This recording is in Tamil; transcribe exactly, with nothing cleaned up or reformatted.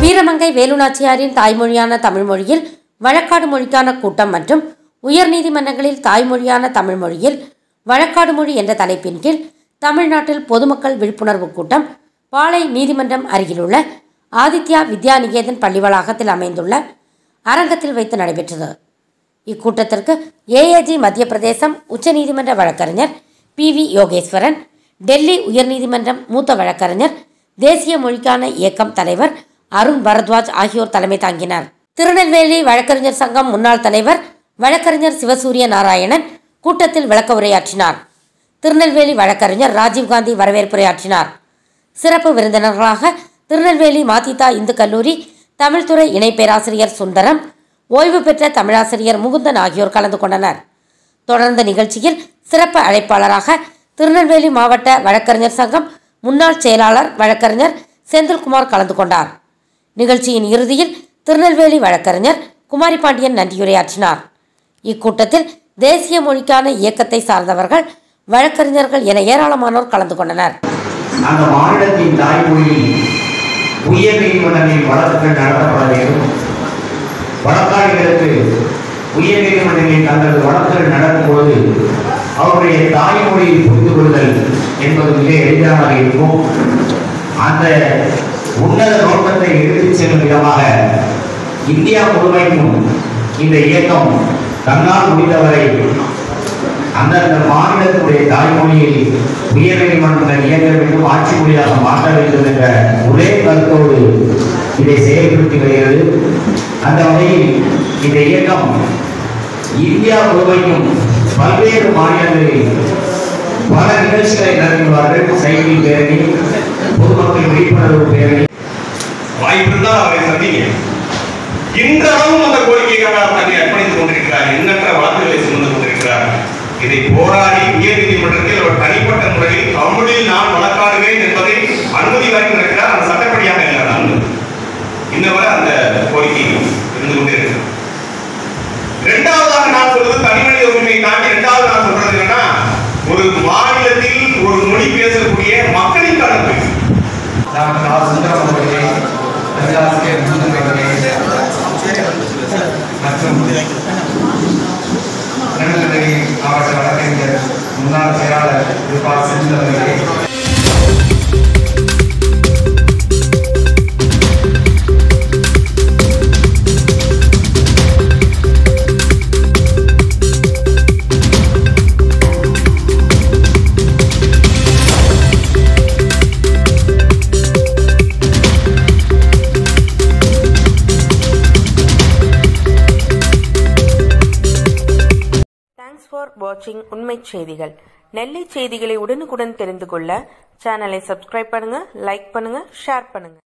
வீரமங்கை வேலுநாச்சியாரின் தாய்மொழியான தமிழ்மொழியில் வழக்காடு மொழிக்கான கூட்டம் மற்றும் உயர்நீதிமன்றங்களில் தாய்மொழியான தமிழ்மொழியில் வழக்காடு மொழி என்ற தலைப்பின் கீழ் தமிழ்நாட்டில் பொதுமக்கள் விழிப்புணர்வு கூட்டம் பாளை நீதிமன்றம் அருகிலுள்ள ஆதித்யா வித்யா நிகேதன் பள்ளி வளாகத்தில் அமைந்துள்ள அரங்கத்தில் வைத்து நடைபெற்றது. இக்கூட்டத்திற்கு ஏஏஜி மத்திய பிரதேசம் உச்சநீதிமன்ற வழக்கறிஞர் பி வி யோகேஸ்வரன், டெல்லி உயர்நீதிமன்றம் மூத்த வழக்கறிஞர், தேசிய மொழிக்கான இயக்கம் தலைவர் அருண் பரத்வாஜ் ஆகியோர் தலைமை தாங்கினர். திருநெல்வேலி வழக்கறிஞர் சங்கம் முன்னாள் தலைவர் வழக்கறிஞர் சிவசூரிய நாராயணன் கூட்டத்தில் விளக்க உரையாற்றினார். திருநெல்வேலி வழக்கறிஞர் ராஜீவ்காந்தி வரவேற்புரையாற்றினார். சிறப்பு விருந்தினர்களாக திருநெல்வேலி மாத்திதா இந்து கல்லூரி தமிழ்துறை இணை பேராசிரியர் சுந்தரம், ஓய்வு பெற்ற தமிழாசிரியர் முகுந்தன் ஆகியோர் கலந்து கொண்டனர். தொடர்ந்த நிகழ்ச்சியில் சிறப்பு அழைப்பாளராக திருநெல்வேலி மாவட்ட வழக்கறிஞர் சங்கம் முன்னாள் செயலாளர் வழக்கறிஞர் செந்தில்குமார் கலந்து கொண்டார். நிகழ்ச்சியின் இறுதியில் திருநெல்வேலி வழக்கறிஞர் குமாரி பாண்டியன் நன்றியுரையாற்றினார். இக்கூட்டத்தில் தேசிய மொழிக்கான இயக்கத்தை சார்ந்தவர்கள், வழக்கறிஞர்கள் என ஏராளமானோர் கலந்து கொண்டனர். அந்த மாநிலத்தின் தாய்மொழியில் உயர் நீதிமன்றங்களில் வழக்குகள் நடத்தப்பட வேண்டும். வழக்காளிகளுக்கு உயர் நீதிமன்றங்களில் தங்களது வழக்குகள் நடக்கும் பொழுது அவருடைய தாய்மொழியை புரிந்து கொள்ளுதல் என்பது மிக எளிதாக இருக்கும். அந்த உன்னத நோக்கத்தை எடுத்துச் செல்லும் விதமாக இந்தியா முழுமைக்கும் இந்த இயக்கம் தன்னால் முடிந்தவரை அந்தந்த மாநிலத்தினுடைய தாய்மொழியை உயர் நீதிமன்றங்கள் இயங்க வேண்டும், ஆட்சி மொழியாக மாற்ற வேண்டும் என்ற ஒரே கருத்தோடு இதை செயல்படுத்தி வருகிறது. அந்த வகையில் இந்த இயக்கம் இந்தியா முழுமைக்கும் பல்வேறு மாநிலங்களில் பல நிகழ்ச்சிகளை நடத்துவார்கள். சைக்கிள் பேரணி, பொதுமக்கள் விழிப்புணர்வு பேரணி. வாய்ப்பிருந்தால் அவரை சந்திங்க. இன்றளவும் அந்த கோரிக்கைக்காக தன்னை அர்ப்பணித்துக் கொண்டிருக்கிறார். எண்ணற்ற வழக்குகளை சுமந்து கொண்டிருக்கிறார். இதை போராடி உயர் நீதிமன்றத்தில் அவர் தனிப்பட்ட முறையில் தமிழில் நான் வழக்காடுவேன் என்பதை அனுமதி வாங்கி இருக்கிறார். அந்த சட்டப்படியாக இல்லாத இன்னவரை அந்த கோரிக்கை இருந்து கொண்டிருக்கிறார். இரண்டாவதாக நான் சொல்வது தனிமனித உரிமையை தாண்டி இரண்டாவது நான் சொல்றது என்னன்னா, ஒரு மாநிலத்தில் ஒரு மொழி பேசக்கூடிய மக்களின் கணக்கு மற்றும் திருநெல்வேலி மாவட்ட வழக்கறிஞர் முன்னாள் செயலாளர் செந்தில் ஃபார் வாட்சிங் உண்மை செய்திகள். நெல்லை செய்திகளை உடனுக்குடன் தெரிந்து கொள்ள சேனலை சப்ஸ்கிரைப் பண்ணுங்க, லைக் பண்ணுங்க, ஷேர் பண்ணுங்க.